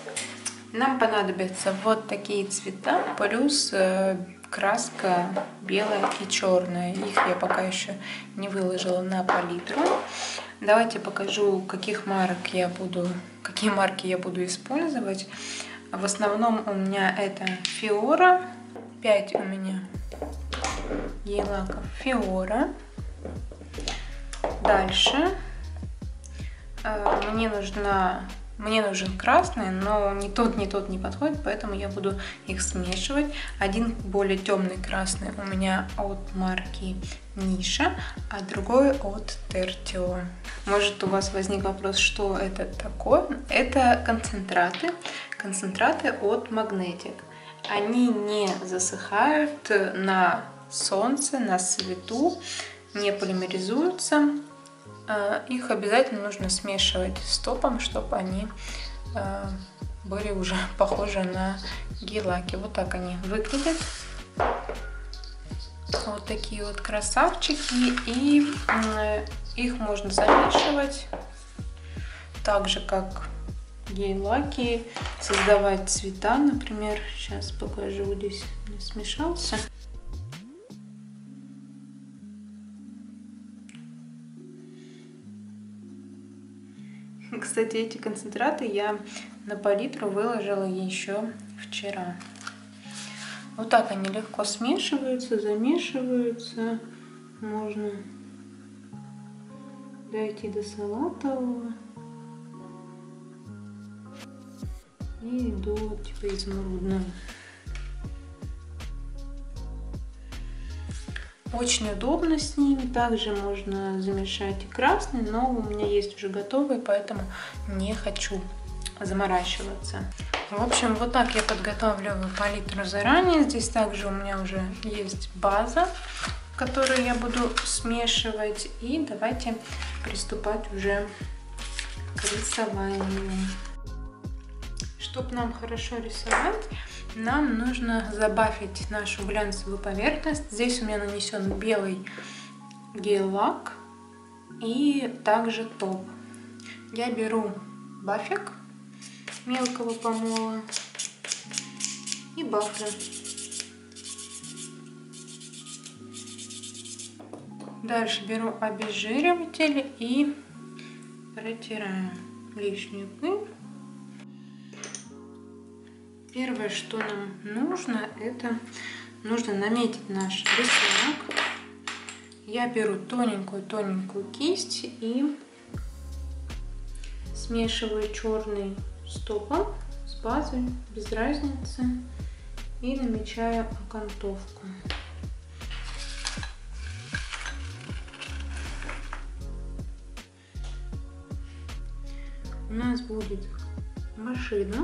Нам понадобятся вот такие цвета, плюс краска белая и черная. Их я пока еще не выложила на палитру. Давайте покажу, какие марки я буду использовать. В основном у меня это Fiora. 5 у меня гель-лаков Fiora. Дальше мне нужен красный, но ни тот не подходит, поэтому я буду их смешивать. Один более темный красный у меня от марки Ниша, а другой от Tertio. Может, у вас возник вопрос, что это такое? Это концентраты от Magnetic. Они не засыхают на солнце, на свету, не полимеризуются. Их обязательно нужно смешивать с топом, чтобы они были уже похожи на гель-лаки. Вот так они выглядят. Вот такие вот красавчики. И их можно замешивать так же, как гель-лаки, создавать цвета, например. Сейчас покажу, здесь не смешался. Кстати, эти концентраты я на палитру выложила еще вчера. Вот так они легко смешиваются, замешиваются. Можно дойти до салатового и до типа изумрудного. Очень удобно с ними. Также можно замешать и красный, но у меня есть уже готовый, поэтому не хочу заморачиваться. В общем, вот так я подготавливаю палитру заранее. Здесь также у меня уже есть база, которую я буду смешивать. И давайте приступать уже к рисованию. Чтобы нам хорошо рисовать, нам нужно забафить нашу глянцевую поверхность. Здесь у меня нанесен белый гель-лак и также топ. Я беру бафик мелкого помола и бафлю. Дальше беру обезжириватель и протираю лишнюю пыль. Первое, что нам нужно, это нужно наметить наш рисунок. Я беру тоненькую кисть и смешиваю черный с топом, с базой, без разницы, и намечаю окантовку. У нас будет машина.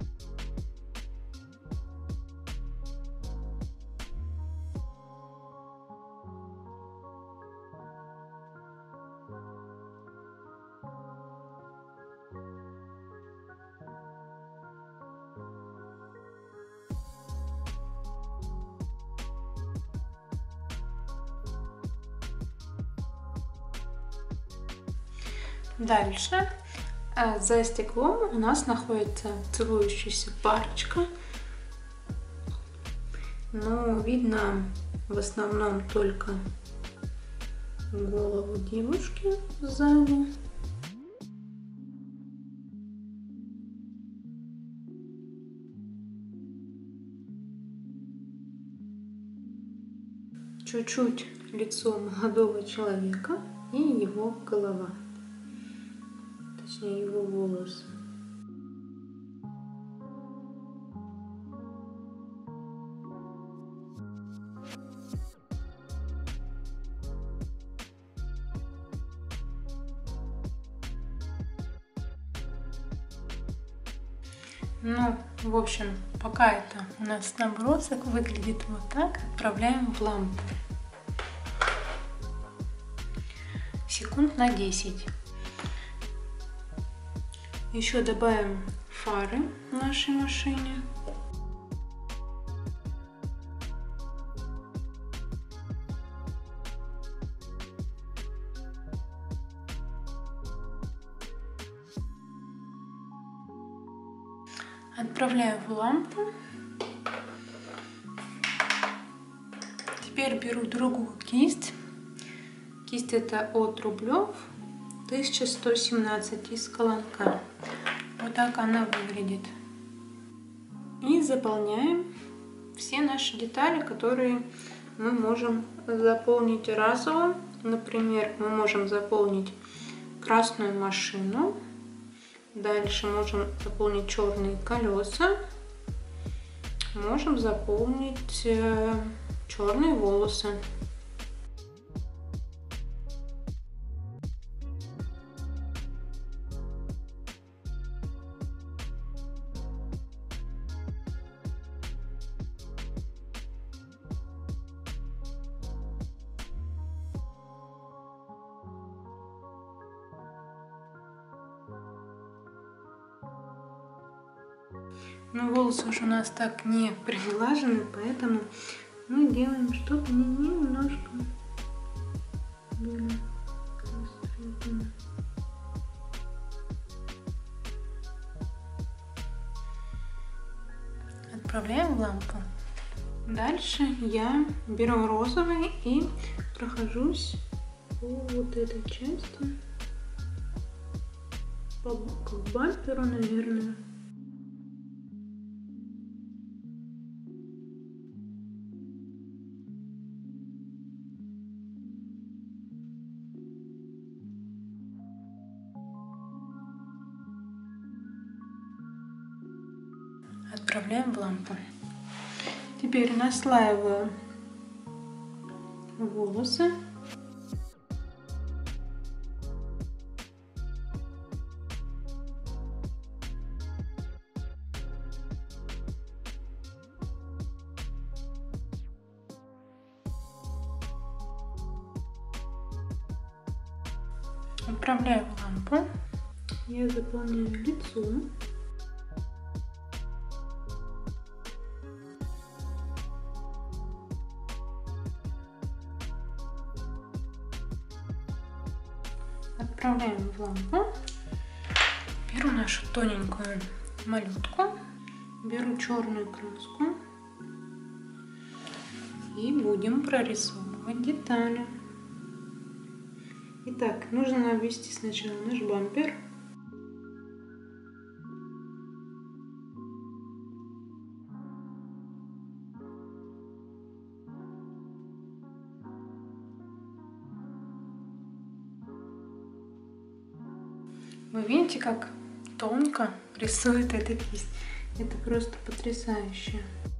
Дальше за стеклом у нас находится целующаяся парочка. Но видно в основном только голову девушки сзади. Чуть-чуть лицо молодого человека и его голова. Точнее, его волосы. Ну, в общем, пока это у нас набросок выглядит вот так, отправляем в лампу. Секунд на 10. Еще добавим фары нашей машине. Отправляю в лампу. Теперь беру другую кисть. Кисть это от Рублев 1117 из Колонка. Вот так она выглядит. И заполняем все наши детали, которые мы можем заполнить разово. Например, мы можем заполнить красную машину. Дальше можем заполнить черные колеса. Можем заполнить черные волосы. Но волосы уже у нас так не прилажены, поэтому мы делаем, чтобы они немножко были рассветлены. Отправляем в лампу. Дальше я беру розовый и прохожусь по вот этой части, по бамперу, наверное. Отправляем в лампу. Теперь наслаиваю волосы. Отправляю в лампу. Я заполняю лицо. Отправляем в лампу. Беру нашу тоненькую малютку, беру черную краску и будем прорисовывать детали. Итак, нужно обвести сначала наш бампер. Вы видите, как тонко рисует эта кисть? Это просто потрясающе.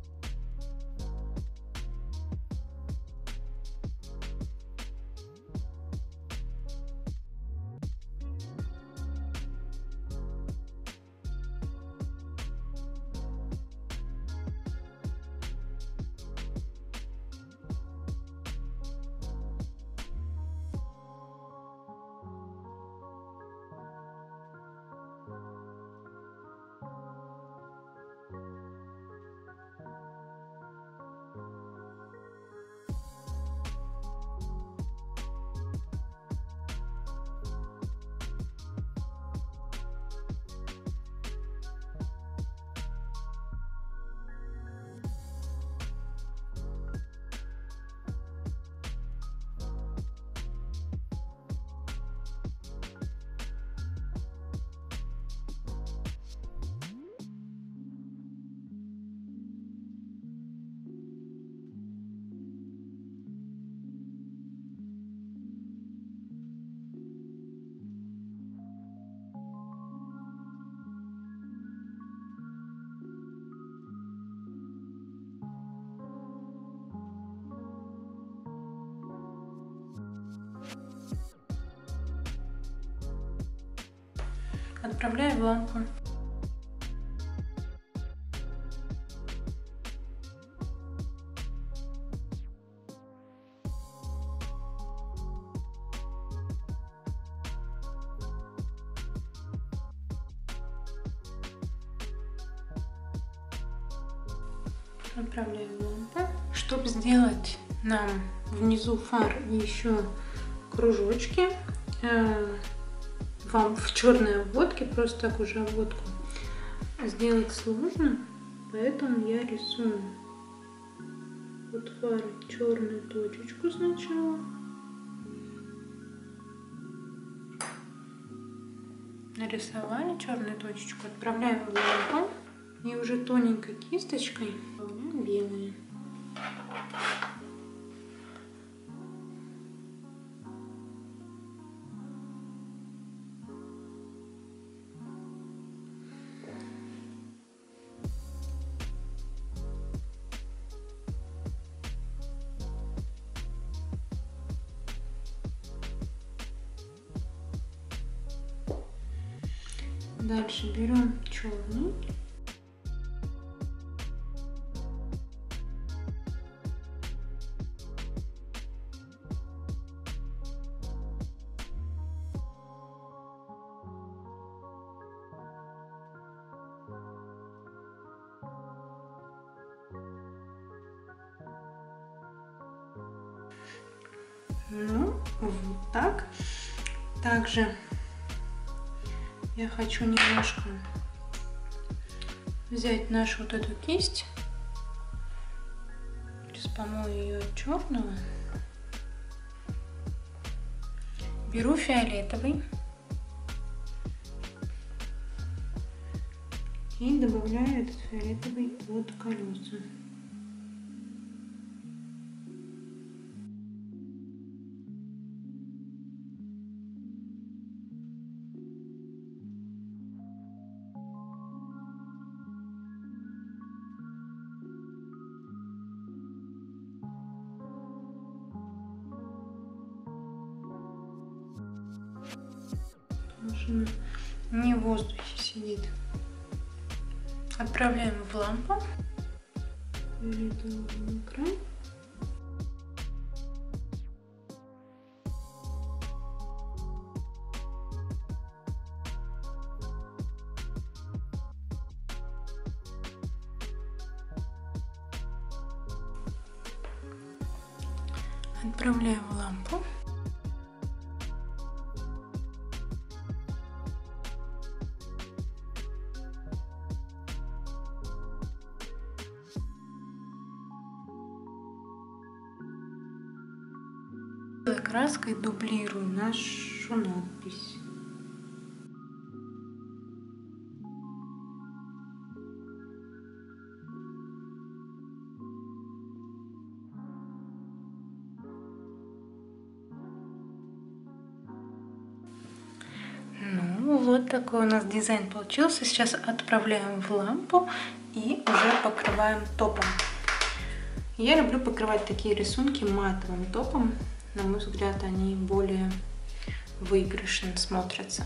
Отправляю в лампу. Отправляю в лампу. Чтобы сделать нам внизу фар еще кружочки, вам в черной обводке, просто так уже обводку сделать сложно, поэтому я рисую под фарой черную точечку сначала. Нарисовали черную точечку, отправляем в лампу и уже тоненькой кисточкой добавляем белые. Дальше берем черный. Ну, вот так. Также я хочу немножко взять нашу вот эту кисть. Сейчас помою ее от черного. Беру фиолетовый и добавляю этот фиолетовый под колеса. Машина не в воздухе сидит. Отправляем в лампу. Фиолетовый на край. Отправляем в лампу. Краской дублирую нашу надпись. Ну, вот такой у нас дизайн получился. Сейчас отправляем в лампу и уже покрываем топом. Я люблю покрывать такие рисунки матовым топом. На мой взгляд, они более выигрышно смотрятся.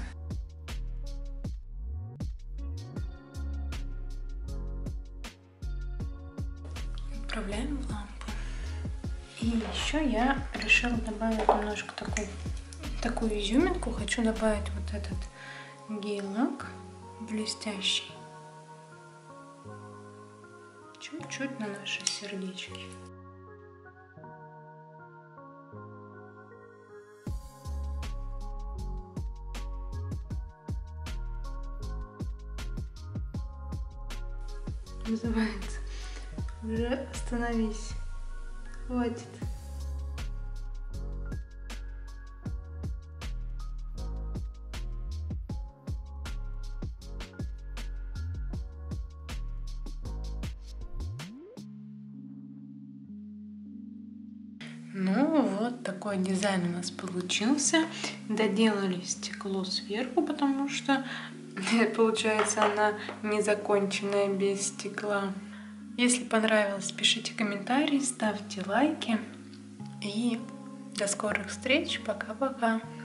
Отправляем в лампу. И еще я решила добавить немножко такую изюминку. Хочу добавить вот этот гель-лак блестящий. Чуть-чуть на наши сердечки. Называется. Уже остановись. Хватит. Ну, вот такой дизайн у нас получился. Доделали стекло сверху, потому что получается она незаконченная без стекла. Если понравилось, пишите комментарии, ставьте лайки. И до скорых встреч. Пока-пока.